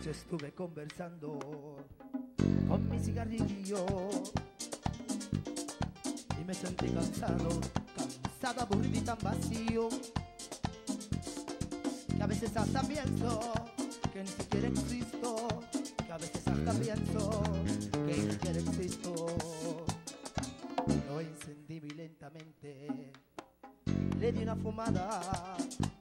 Anoche estuve conversando con mi cigarrillo y me sentí cansado, aburrido y tan vacío, que a veces hasta pienso que ni siquiera existo, que a veces hasta pienso que ni siquiera existo. Lo encendí muy lentamente, le di una fumada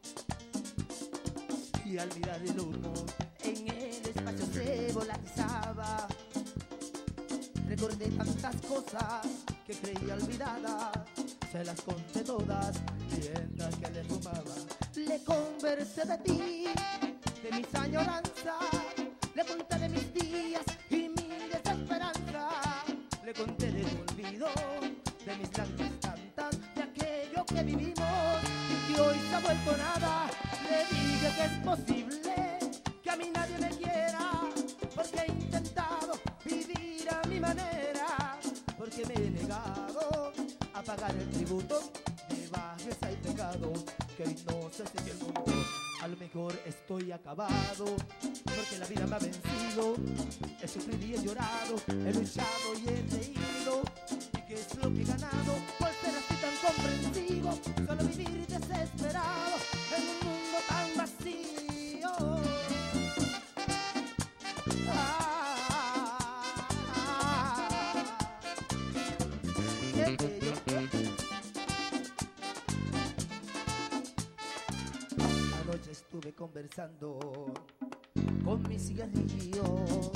y al mirar el humo en el espacio se volatilizaba. Recordé tantas cosas que creía olvidadas, se las conté todas mientras que le fumaba. Le conversé de ti, de mis añoranzas, le conté de mis días y mi desesperanza, le conté de tu olvido, de mis lágrimas tantas, de aquello que vivimos y que hoy se ha vuelto nada. Le dije que es posible que a mí nadie me quiera, porque he intentado vivir a mi manera, porque me he negado a pagar el tributo de bajeza y pecado, que hoy no sé si el mundo, a lo mejor estoy acabado, porque la vida me ha vencido, he sufrido y he llorado, he luchado y he reído, y qué es lo que he ganado por ser así tan comprensivo, solo vivir desesperado en un mundo tan vacío. Anoche estuve conversando con mi cigarrillo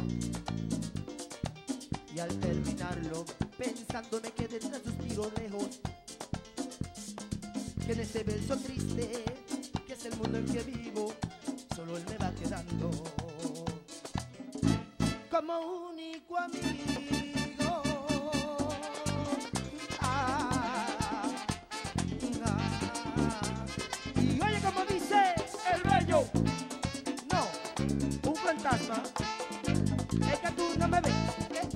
y al terminarlo pensando me quedé tras suspiro lejos, que en ese verso triste que es el mundo en que vivo solo él me va quedando como único amigo. Y oye como dice el bello, no, un fantasma, es que tú no me ves, ¿eh?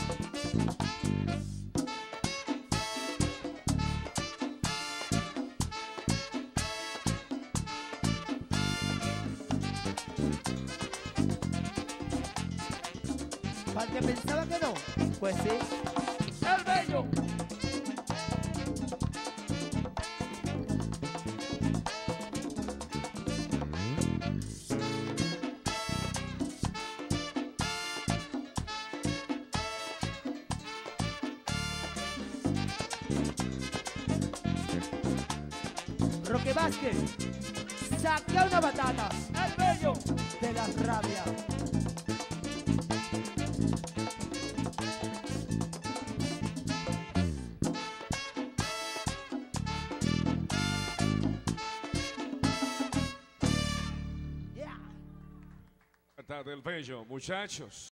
Para el que pensaba que no, pues sí, el bello. Roque Vázquez, saca una batata, el bello de la rabia. Del bello, muchachos.